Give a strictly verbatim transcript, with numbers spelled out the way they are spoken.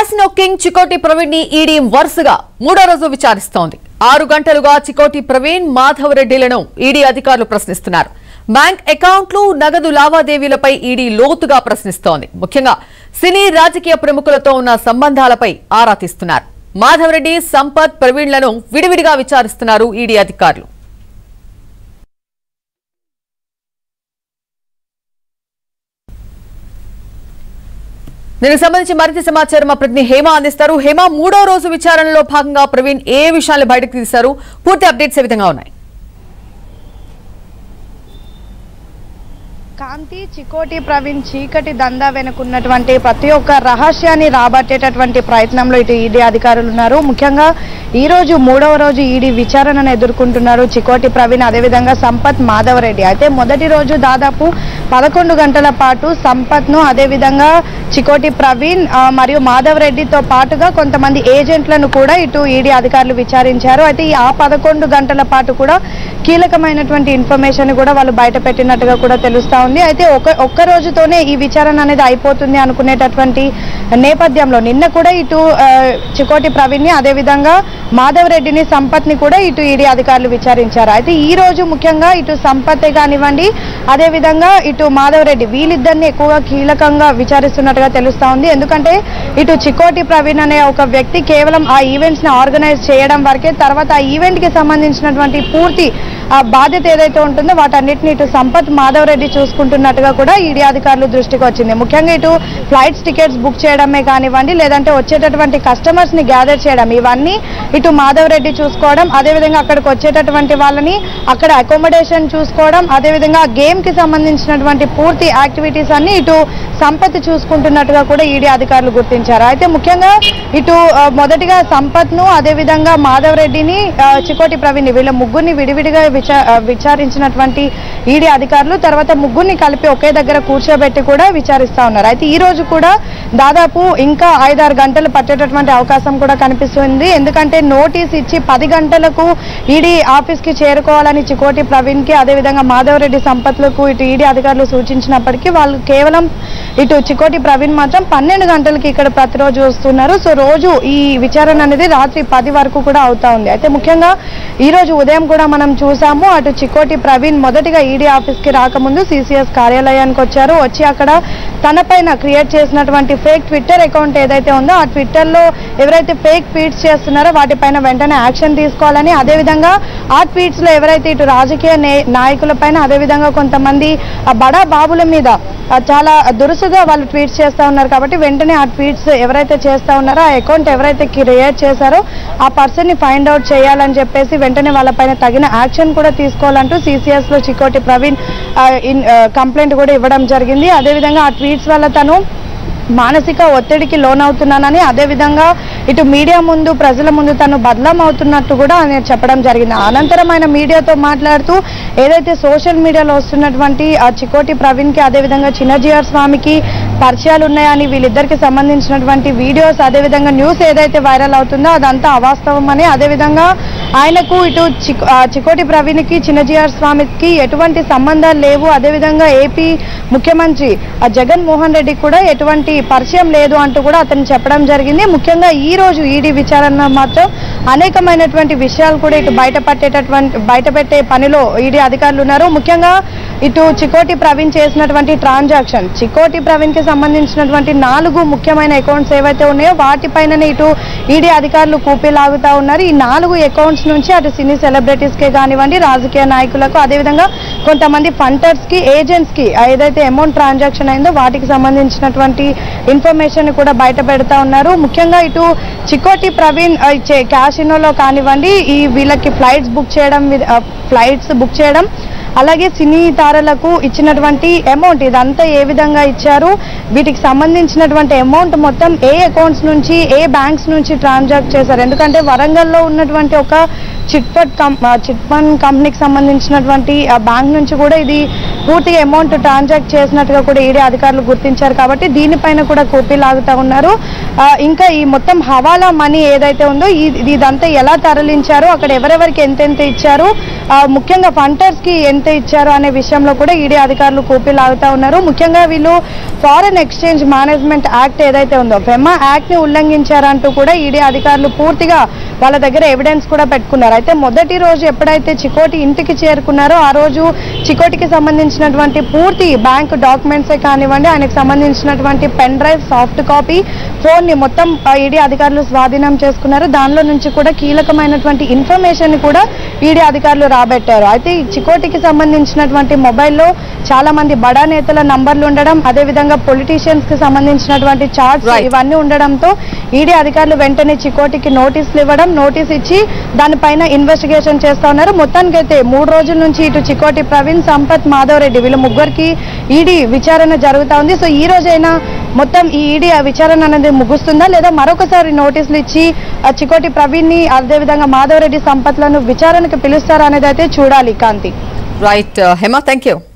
Casino king Chikoti Praveen ని ED వరుసగా మూడో రోజు విచారిస్తోంది. ఆరు గంటలుగా చికోటి ప్రవీణ్, మాధవ్ రెడ్డిలను ఈడీ అధికారులు ప్రశ్నిస్తున్నారు. బ్యాంక్ అకౌంట్లు, నగదు లావాదేవీలపై ఈడీ లోతుగా ప్రశ్నిస్తోంది. ముఖ్యంగా సినీ రాజకీయ ప్రముఖులతో ఉన్న సంబంధాలపై ఆరా తీస్తున్నారు. మాధవ్ రెడ్డి, సంపత్, ప్రవీణ్లను విడివిడిగా విచారిస్తున్నారు ఈడీ అధికారులు. దీనికి సంబంధించి మరింత సమాచారం మా ప్రతినిధి హేమ అందిస్తారు. హేమ, మూడో రోజు విచారణలో భాగంగా ప్రవీణ్ ఏ విషయాలు బయటకు తీశారు? పూర్తి అప్డేట్స్ ఏ విధంగా ఉన్నాయి? కాంతి, చికోటి ప్రవీణ్ చీకటి దందా వెనుకున్నటువంటి ప్రతి ఒక్క రహస్యాన్ని రాబట్టేటటువంటి ప్రయత్నంలో ఇటు ఈడీ అధికారులు ఉన్నారు. ముఖ్యంగా ఈ రోజు మూడవ రోజు ఈడీ విచారణను ఎదుర్కొంటున్నారు చికోటి ప్రవీణ్, అదేవిధంగా సంపత్, మాధవ్ రెడ్డి. అయితే మొదటి రోజు దాదాపు పదకొండు గంటల పాటు సంపత్ను, అదేవిధంగా చికోటి ప్రవీణ్ మరియు మాధవ్ రెడ్డితో పాటుగా కొంతమంది ఏజెంట్లను కూడా ఇటు ఈడీ అధికారులు విచారించారు. అయితే ఈ ఆ పదకొండు గంటల పాటు కూడా కీలకమైనటువంటి ఇన్ఫర్మేషన్ కూడా వాళ్ళు బయట పెట్టినట్టుగా కూడా తెలుస్తా ఉంది. అయితే ఒక ఒక్క రోజుతోనే ఈ విచారణ అనేది అయిపోతుంది అనుకునేటటువంటి నేపథ్యంలో నిన్న కూడా ఇటు చికోటి ప్రవీణ్ ని, అదేవిధంగా మాధవ్ రెడ్డిని, సంపత్ ని కూడా ఇటు ఈడీ అధికారులు విచారించారు. అయితే ఈ రోజు ముఖ్యంగా ఇటు సంపత్ కానివ్వండి, అదేవిధంగా ఇటు మాధవ్ రెడ్డి, వీళ్ళిద్దరిని ఎక్కువగా కీలకంగా విచారిస్తున్నట్టుగా తెలుస్తా ఉంది. ఎందుకంటే ఇటు చికోటి ప్రవీణ్ అనే ఒక వ్యక్తి కేవలం ఆ ఈవెంట్స్ ని ఆర్గనైజ్ చేయడం వరకే, తర్వాత ఆ ఈవెంట్ కి సంబంధించినటువంటి పూర్తి ఆ బాధ్యత ఏదైతే ఉంటుందో వాటన్నిటిని ఇటు సంపత్, మాధవ్ రెడ్డి చూసుకుంటున్నట్టుగా కూడా ఈడీ అధికారులు దృష్టికి వచ్చింది. ముఖ్యంగా ఇటు ఫ్లైట్స్ టికెట్స్ బుక్ చేయడమే కానివ్వండి, లేదంటే వచ్చేటటువంటి కస్టమర్స్ ని గ్యాదర్ చేయడం, ఇవన్నీ ఇటు మాధవ్ రెడ్డి చూసుకోవడం, అదేవిధంగా అక్కడికి వచ్చేటటువంటి వాళ్ళని అక్కడ అకామిడేషన్ చూసుకోవడం, అదేవిధంగా గేమ్ కి సంబంధించినటువంటి పూర్తి యాక్టివిటీస్ అన్ని ఇటు సంపత్ చూసుకుంటున్నట్టుగా కూడా ఈడీ అధికారులు గుర్తించారు. అయితే ముఖ్యంగా ఇటు మొదటిగా సంపత్ ను, అదేవిధంగా మాధవ్ రెడ్డిని, చికోటి ప్రవీణ్, వీళ్ళ ముగ్గురిని విడివిడిగా విచారించినటువంటి ఈడీ అధికారులు తర్వాత ముగ్గురిని కలిపి ఒకే దగ్గర కూర్చోబెట్టి కూడా విచారిస్తా ఉన్నారు. అయితే ఈ రోజు కూడా దాదాపు ఇంకా ఐదారు గంటలు పట్టేటటువంటి అవకాశం కూడా కనిపిస్తుంది. ఎందుకంటే నోటీస్ ఇచ్చి పది గంటలకు ఈడీ ఆఫీస్ కి చేరుకోవాలని చికోటి ప్రవీణ్ కి, అదేవిధంగా మాధవ్ రెడ్డి, సంపత్లకు ఇటు ఈడీ అధికారులు సూచించినప్పటికీ వాళ్ళు కేవలం ఇటు చికోటి ప్రవీణ్ మాత్రం పన్నెండు గంటలకి ఇక్కడ ప్రతిరోజు వస్తున్నారు. సో రోజు ఈ విచారణ అనేది రాత్రి పది వరకు కూడా అవుతా ఉంది. అయితే ముఖ్యంగా ఈ రోజు ఉదయం కూడా మనం చూసాము, అటు చికోటి ప్రవీణ్ మొదటిగా ఈడీ ఆఫీస్ కి రాకముందు సిసిఎస్ కార్యాలయానికి వచ్చారు. వచ్చి అక్కడ తన పైన క్రియేట్ చేసినటువంటి ఫేక్ ట్విట్టర్ అకౌంట్ ఏదైతే ఉందో ఆ ట్విట్టర్ లో ఎవరైతే ఫేక్ ట్వీట్స్ చేస్తున్నారో వాటిపైన వెంటనే యాక్షన్ తీసుకోవాలని, అదేవిధంగా ఆ ట్వీట్స్ లో ఎవరైతే ఇటు రాజకీయ నాయకుల పైన, అదేవిధంగా కొంతమంది బడా బాబుల మీద చాలా దురుసుగా వాళ్ళు ట్వీట్స్ చేస్తూ ఉన్నారు కాబట్టి వెంటనే ఆ ట్వీట్స్ ఎవరైతే చేస్తూ ఉన్నారో ఆ అకౌంట్ ఎవరైతే క్రియేట్ చేశారో ఆ పర్సన్ ని ఫైండ్ అవుట్ చేయాలని చెప్పేసి వెంటనే వాళ్ళపైన తగిన యాక్షన్ కూడా తీసుకోవాలంటూ సిసిఎస్ లో చికోటి ప్రవీణ్ కంప్లైంట్ కూడా ఇవ్వడం జరిగింది. అదేవిధంగా ఆ ట్వీట్స్ వల్ల తను మానసిక ఒత్తిడికి లోనవుతున్నానని, అదేవిధంగా ఇటు మీడియా ముందు, ప్రజల ముందు తను బదలం అవుతున్నట్టు కూడా ఆయన చెప్పడం జరిగింది. అనంతరం ఆయన మీడియాతో మాట్లాడుతూ ఏదైతే సోషల్ మీడియాలో వస్తున్నటువంటి ఆ చికోటి ప్రవీణ్ కి, అదేవిధంగా చిన్నజీఆర్ స్వామికి పరిచయాలు ఉన్నాయని, వీళ్ళిద్దరికి సంబంధించినటువంటి వీడియోస్, అదేవిధంగా న్యూస్ ఏదైతే వైరల్ అవుతుందో అదంతా అవాస్తవం అని, అదేవిధంగా ఆయనకు ఇటు చికోటి ప్రవీణ్ కి, చిన్నజీఆర్ స్వామికి ఎటువంటి సంబంధాలు లేవు, అదేవిధంగా ఏపీ ముఖ్యమంత్రి జగన్మోహన్ రెడ్డి కూడా ఎటువంటి పరిచయం లేదు అంటూ కూడా అతను చెప్పడం జరిగింది. ముఖ్యంగా ఈ రోజు ఈడీ విచారణ మాత్రం అనేకమైనటువంటి విషయాలు కూడా ఇటు బయటపట్టేటటువంటి బయటపెట్టే పనిలో ఈడీ అధికారులు ఉన్నారు. ముఖ్యంగా ఇటు చికోటి ప్రవీణ్ చేసినటువంటి ట్రాన్సాక్షన్, చికోటి ప్రవీణ్ కి సంబంధించినటువంటి నాలుగు ముఖ్యమైన అకౌంట్స్ ఏవైతే ఉన్నాయో వాటిపైననే ఇటు ఈడీ అధికారులు కూపీలాగుతా ఉన్నారు. ఈ నాలుగు అకౌంట్స్ నుంచి అటు సినీ సెలబ్రిటీస్ కే కానివ్వండి, రాజకీయ నాయకులకు, అదేవిధంగా కొంతమంది ఫండర్స్ కి, ఏజెంట్స్ కి ఏదైతే అమౌంట్ ట్రాన్సాక్షన్ అయిందో వాటికి సంబంధించినటువంటి ఇన్ఫర్మేషన్ కూడా బయట పెడతా ఉన్నారు. ముఖ్యంగా ఇటు చికోటి ప్రవీణ్ క్యాసినోలో కానివ్వండి, ఈ వీళ్ళకి ఫ్లైట్స్ బుక్ చేయడం ఫ్లైట్స్ బుక్ చేయడం అలాగే సినీ తారలకు ఇచ్చినటువంటి అమౌంట్ ఇదంతా ఏ విధంగా ఇచ్చారు, వీటికి సంబంధించినటువంటి అమౌంట్ మొత్తం ఏ అకౌంట్స్ నుంచి, ఏ బ్యాంక్స్ నుంచి ట్రాన్సాక్ట్ చేశారు. ఎందుకంటే వరంగల్లో ఉన్నటువంటి ఒక చిట్ ఫండ్ చిట్ ఫండ్ కంపెనీకి సంబంధించినటువంటి బ్యాంక్ నుంచి కూడా ఇది పూర్తిగా అమౌంట్ ట్రాన్సాక్ట్ చేసినట్టుగా కూడా ఈడీ అధికారులు గుర్తించారు కాబట్టి దీనిపైన కూడా కూపీ లాగుతా ఉన్నారు. ఇంకా ఈ మొత్తం హవాలా మనీ ఏదైతే ఉందో ఇదంతా ఎలా తరలించారు, అక్కడ ఎవరెవరికి ఎంతెంత ఇచ్చారు, ముఖ్యంగా ఫండర్స్ కి ఎంత ఇచ్చారు అనే విషయంలో కూడా ఈడీ అధికారులు కూపీ లాగుతా ఉన్నారు. ముఖ్యంగా వీళ్ళు ఫారెన్ ఎక్స్చేంజ్ మేనేజ్మెంట్ యాక్ట్ ఏదైతే ఉందో ఫెమా యాక్ట్ ని ఉల్లంఘించారంటూ కూడా ఈడీ అధికారులు పూర్తిగా వాళ్ళ దగ్గర ఎవిడెన్స్ కూడా పెట్టుకున్నారు. అయితే మొదటి రోజు ఎప్పుడైతే చికోటి ఇంటికి చేరుకున్నారో ఆ రోజు చికోటికి సంబంధించినటువంటి పూర్తి బ్యాంక్ డాక్యుమెంట్సే కానివ్వండి, ఆయనకు సంబంధించినటువంటి pen drive, soft copy, phone ని మొత్తం ఈడీ అధికారులు స్వాధీనం చేసుకున్నారు. దానిలో నుంచి కూడా కీలకమైనటువంటి ఇన్ఫర్మేషన్ కూడా ఈడీ అధికారులు రాబట్టారు. అయితే ఈ చికోటికి సంబంధించినటువంటి మొబైల్లో చాలా మంది బడా నేతల నంబర్లు ఉండడం, అదేవిధంగా పొలిటీషియన్స్ కి సంబంధించినటువంటి చార్ట్స్ ఇవన్నీ ఉండడంతో ఈడీ అధికారులు వెంటనే చికోటికి నోటీసులు ఇవ్వడం, నోటీస్ ఇచ్చి దానిపైన ఇన్వెస్టిగేషన్ చేస్తా ఉన్నారు. మొత్తానికైతే మూడు రోజుల నుంచి ఇటు చికోటి ప్రవీణ్, సంపత్, మాధవ్ రెడ్డి వీళ్ళ ముగ్గురికి ఈడీ విచారణ జరుగుతా ఉంది. సో ఈ రోజైనా మొత్తం ఈ ఈడీ విచారణ అనేది ముగుస్తుందా లేదా మరొకసారి నోటీసులు ఇచ్చి చికోటి ప్రవీణ్ ని అదేవిధంగా మాధవ్ రెడ్డి, సంపత్లను విచారణకు పిలుస్తారా అనేది అయితే చూడాలి. Kanthi. Right Hema, thank you.